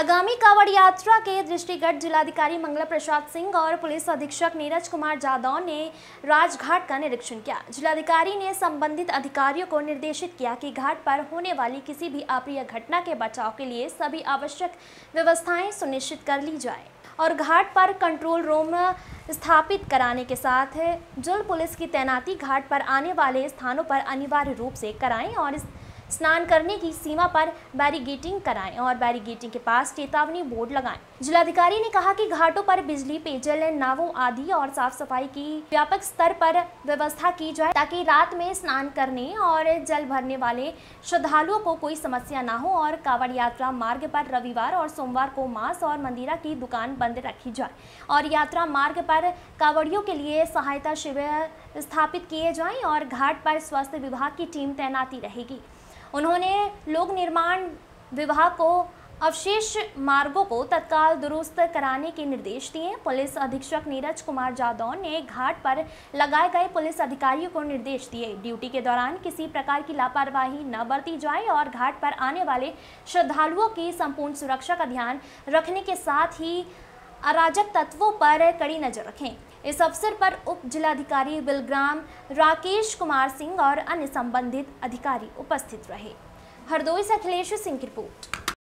आगामी कांवड़ यात्रा के दृष्टिगत जिलाधिकारी मंगला प्रसाद सिंह और पुलिस अधीक्षक नीरज कुमार जादव ने राजघाट का निरीक्षण किया। जिलाधिकारी ने संबंधित अधिकारियों को निर्देशित किया कि घाट पर होने वाली किसी भी अप्रिय घटना के बचाव के लिए सभी आवश्यक व्यवस्थाएं सुनिश्चित कर ली जाए और घाट पर कंट्रोल रूम स्थापित कराने के साथ जल पुलिस की तैनाती घाट पर आने वाले स्थानों पर अनिवार्य रूप से कराएं और स्नान करने की सीमा पर बैरिगेटिंग कराएं और बैरिगेटिंग के पास चेतावनी बोर्ड लगाएं। जिलाधिकारी ने कहा कि घाटों पर बिजली, पेयजल, नावों आदि और साफ सफाई की व्यापक स्तर पर व्यवस्था की जाए ताकि रात में स्नान करने और जल भरने वाले श्रद्धालुओं को कोई समस्या न हो और कांवड़ यात्रा मार्ग पर रविवार और सोमवार को मांस और मंदिरा की दुकान बंद रखी जाए और यात्रा मार्ग पर कांवड़ियों के लिए सहायता शिविर स्थापित किए जाएं और घाट पर स्वास्थ्य विभाग की टीम तैनाती रहेगी। उन्होंने लोक निर्माण विभाग को अवशेष मार्गों को तत्काल दुरुस्त कराने के निर्देश दिए। पुलिस अधीक्षक नीरज कुमार जादव ने घाट पर लगाए गए पुलिस अधिकारियों को निर्देश दिए ड्यूटी के दौरान किसी प्रकार की लापरवाही न बरती जाए और घाट पर आने वाले श्रद्धालुओं की संपूर्ण सुरक्षा का ध्यान रखने के साथ ही अराजक तत्वों पर कड़ी नजर रखें। इस अवसर पर उप जिलाधिकारी बिलग्राम राकेश कुमार सिंह और अन्य संबंधित अधिकारी उपस्थित रहे। हरदोई से अखिलेश सिंह की रिपोर्ट।